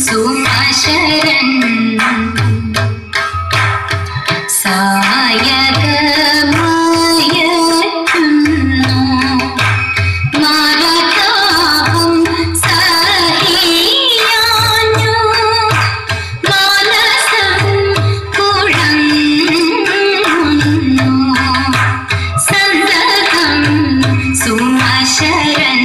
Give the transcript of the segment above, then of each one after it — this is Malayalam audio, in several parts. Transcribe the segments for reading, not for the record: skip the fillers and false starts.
സുമശരൻ സായകമായെത്തുന്നു മരതാപം സഹിയാഞ്ഞു മനസ്സം കുഴങ്ങുന്നു സന്തതം സുമശരൻ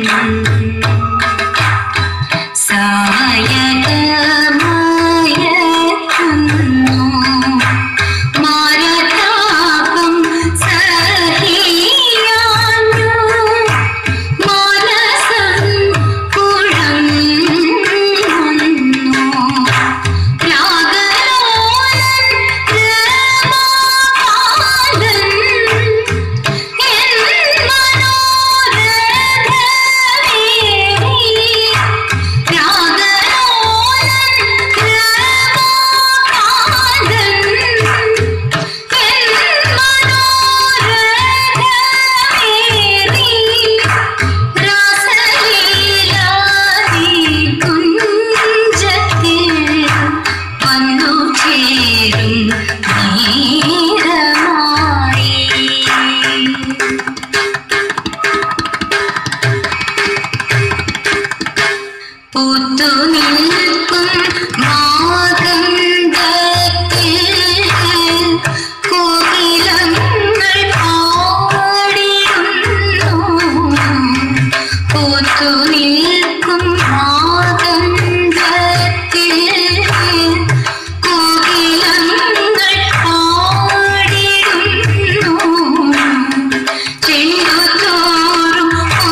സായകമായെത്തുന്നു മരതാപം സഹിയാഞ്ഞു മനസ്സം കുഴങ്ങുന്നു രാഗലോലൻ രമാകാന്തൻ എൻ മനോരഥമേറി രാഗലോലൻ രമാകാന്തൻ എൻ മനോരഥമേറി രാസലീലാദി കുഞ്ചത്തിൽ വന്നു ചേരും നേരമായി പൂത്തു നിൽക്കും മാതംഗത്തിൽ കോകിലങ്ങൾ പാടിടുന്നു പൂത്തു നിൽക്കും മാതംഗത്തിൽ കോകിലങ്ങൾ പാടിടുന്നു ചെണ്ടുതോറും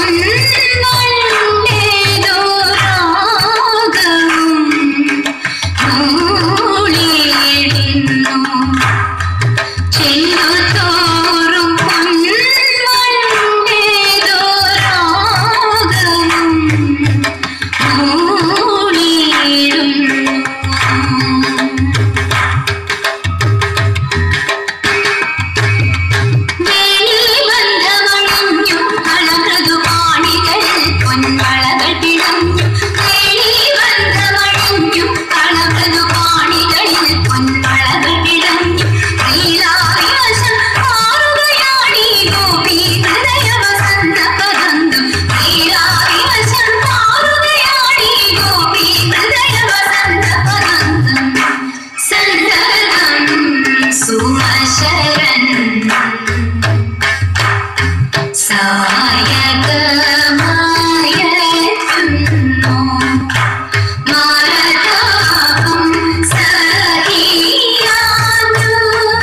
പൊൻവണ്ടേതോ രാഗവും മൂളിയിടുന്നു ചെണ്ടുതോറും പൊൻവണ്ടേതോ രാഗവും മൂളിയിടുന്നു വേലിബന്ധമണിഞ്ഞു കളമൃദുപാണികൾ പൊൻവളകൾ പിണഞ്ഞു വേലിബന്ധമണിഞ്ഞു കളമൃദുപാണികളിൽ പൊൻവളകൾ പിണഞ്ഞു ലീലാവിവശം മാറുകയാണീ ഗോപി ഹൃദയവസന്ത പദന്തം ലീലാവിവശം മാറുകയാണീ ഗോപി ഹൃദയവസന്ത പദന്തം സന്തതം സുമശരൻ സായകമായെത്തുന്നു മരതാപം സഹിയാഞ്ഞു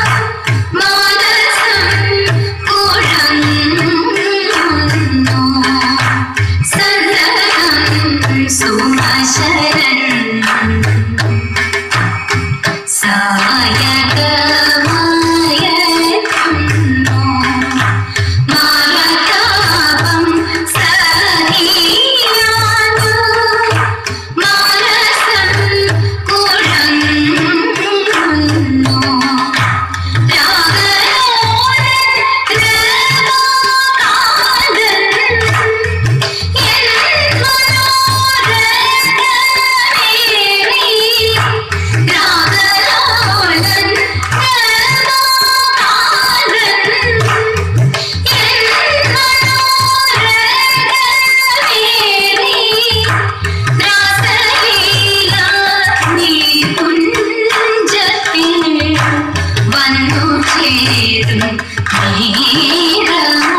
മനസ്സം കുഴങ്ങുന്നു സന്തതം സുമശരൻ സായകമായെത്തുന്നു മരതാപം സഹിയാഞ്ഞു മനസ്സം കുഴങ്ങുന്നു രാഗലോലൻ രമാകാന്തൻ എൻ മനോരഥമേറി രാഗലോലൻ രമാകാന്തൻ എൻ മനോരഥമേറി രാസലീലാദി കുഞ്ചത്തിൽ വന്നു ചേരും നേരമായി